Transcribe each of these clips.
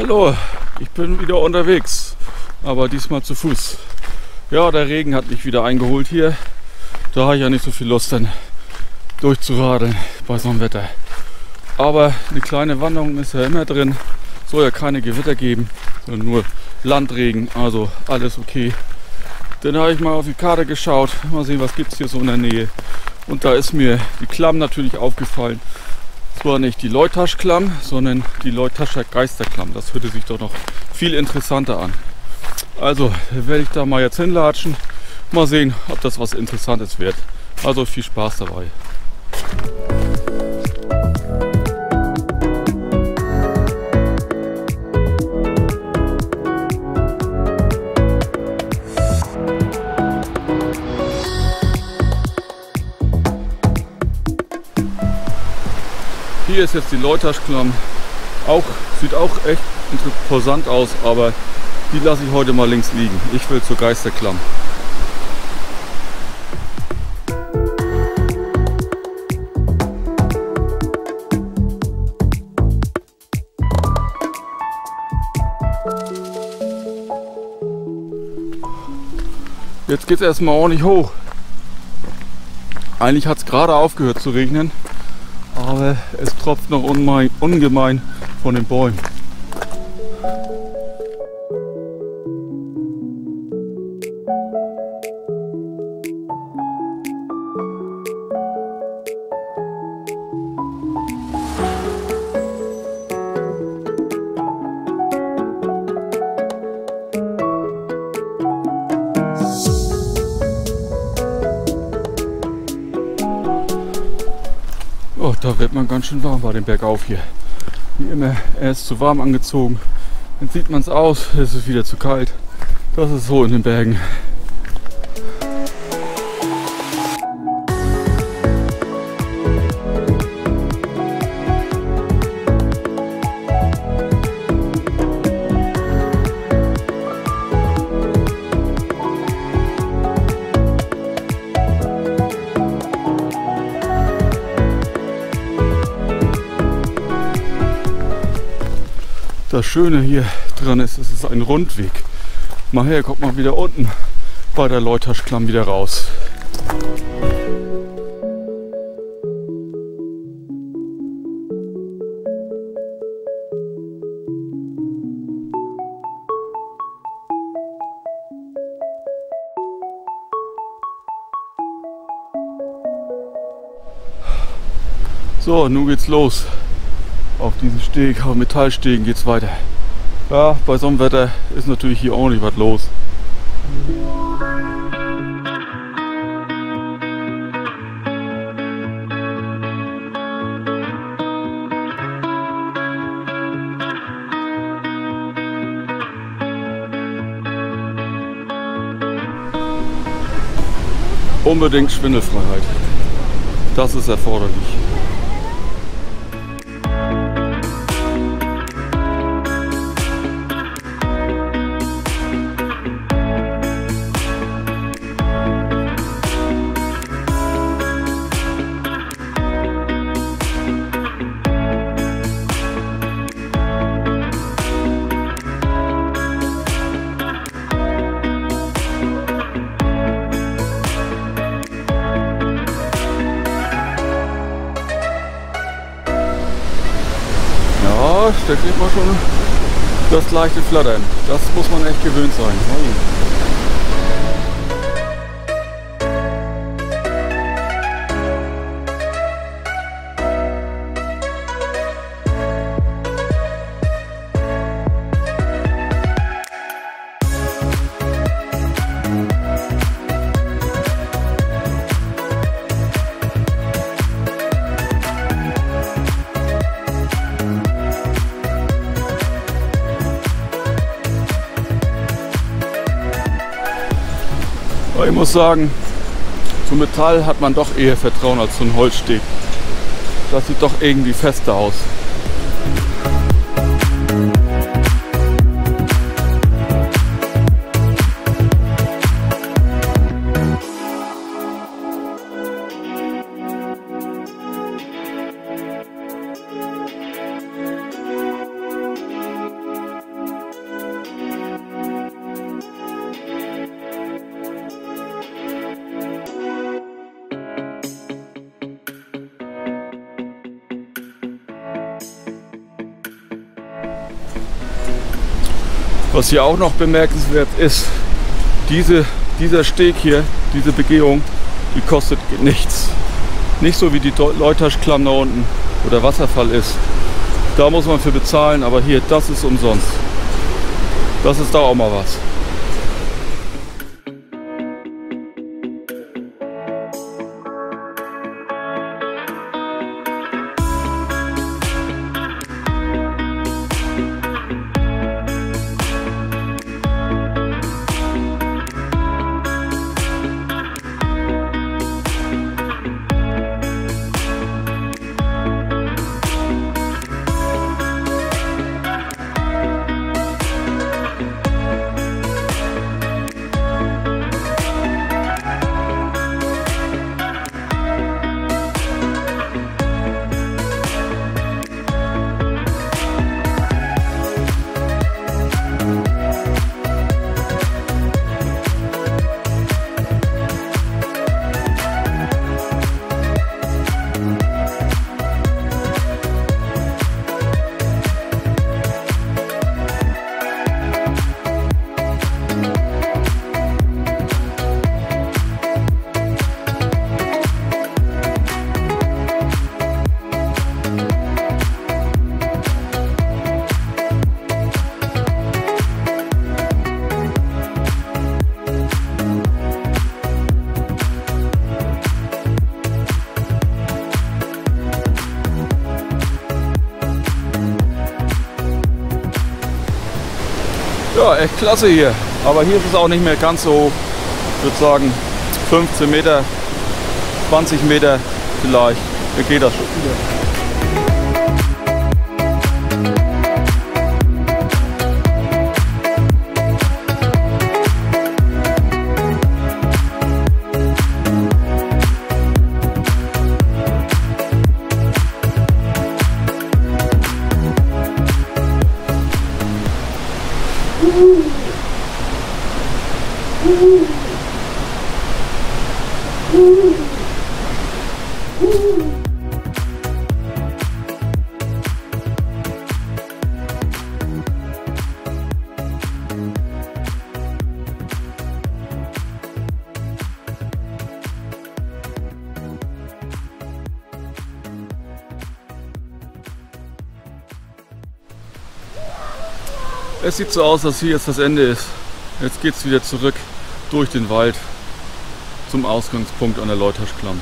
Hallo, ich bin wieder unterwegs, aber diesmal zu Fuß. Ja, der Regen hat mich wieder eingeholt hier. Da habe ich ja nicht so viel Lust, dann durchzuradeln bei so einem Wetter. Aber eine kleine Wanderung ist ja immer drin. Soll ja keine Gewitter geben, sondern nur Landregen, also alles okay. Dann habe ich mal auf die Karte geschaut, mal sehen, was gibt es hier so in der Nähe. Und da ist mir die Klamm natürlich aufgefallen. Zwar nicht die Leutaschklamm, sondern die Leutascher Geisterklamm. Das hörte sich doch noch viel interessanter an. Also werde ich da mal jetzt hinlatschen. Mal sehen, ob das was Interessantes wird. Also viel Spaß dabei. Hier ist jetzt die Leutaschklamm. Sieht auch echt imposant aus, aber die lasse ich heute mal links liegen. Ich will zur Geisterklamm. Jetzt geht es erstmal ordentlich hoch. Eigentlich hat es gerade aufgehört zu regnen, aber es tropft noch ungemein von den Bäumen. Oh, da wird man ganz schön warm bei dem Bergauf hier. Wie immer, er ist zu warm angezogen. Dann sieht man es aus, es ist wieder zu kalt. Das ist so in den Bergen. Das Schöne hier dran ist, es ist ein Rundweg. Mal her, kommt mal wieder unten bei der Leutaschklamm wieder raus. So, nun geht's los. Auf diesen Steg, auf Metallstegen geht's weiter. Ja, bei so einem Wetter ist natürlich hier ordentlich was los. Unbedingt Schwindelfreiheit. Das ist erforderlich. Da kriegt man schon das leichte Flattern. Das muss man echt gewöhnt sein. Ich muss sagen, zum Metall hat man doch eher Vertrauen als zum Holzsteg. Das sieht doch irgendwie fester aus. Was hier auch noch bemerkenswert ist, dieser Steg hier, diese Begehung, die kostet nichts. Nicht so wie die Leutaschklamm da unten, wo der Wasserfall ist. Da muss man für bezahlen, aber hier, das ist umsonst. Das ist da auch mal was. Ja, echt klasse hier. Aber hier ist es auch nicht mehr ganz so hoch. Ich würde sagen 15 Meter, 20 Meter vielleicht. Da geht das schon wieder. Es sieht so aus, dass hier jetzt das Ende ist. Jetzt geht es wieder zurück durch den Wald zum Ausgangspunkt an der Leutaschklamm.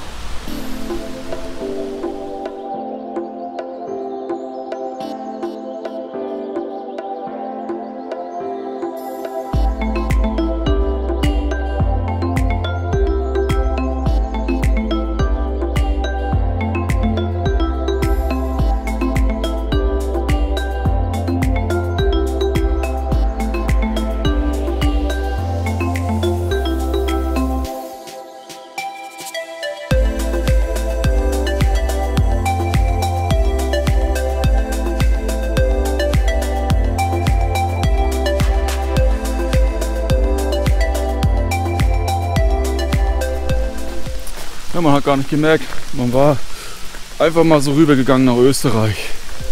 Ja, man hat gar nicht gemerkt, man war einfach mal so rübergegangen nach Österreich.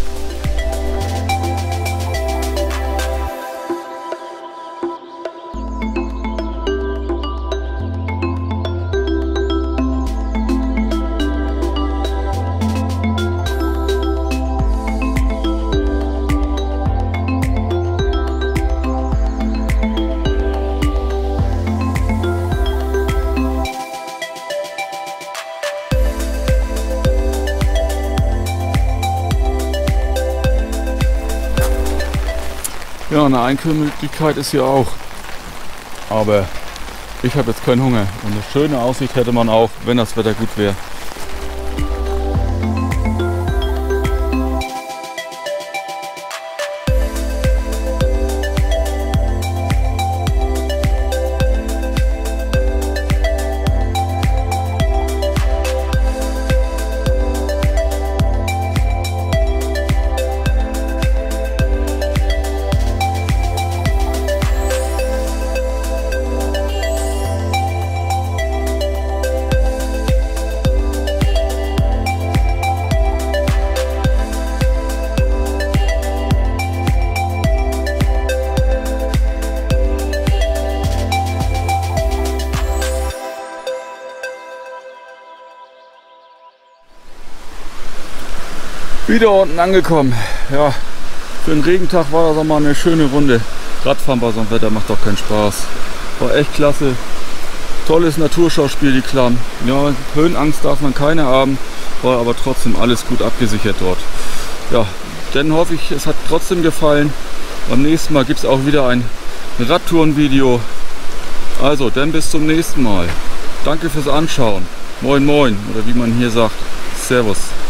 Ja, eine Einkehrmöglichkeit ist hier auch. Aber ich habe jetzt keinen Hunger. Und eine schöne Aussicht hätte man auch, wenn das Wetter gut wäre. Wieder unten angekommen. Ja, für einen Regentag war das auch mal eine schöne Runde. Radfahren bei so einem Wetter macht doch keinen Spaß. War echt klasse. Tolles Naturschauspiel, die Klamm. Ja, Höhenangst darf man keine haben, war aber trotzdem alles gut abgesichert dort. Ja, dann hoffe ich, es hat trotzdem gefallen. Beim nächsten Mal gibt es auch wieder ein Radtourenvideo. Also, dann bis zum nächsten Mal. Danke fürs Anschauen. Moin moin, oder wie man hier sagt. Servus.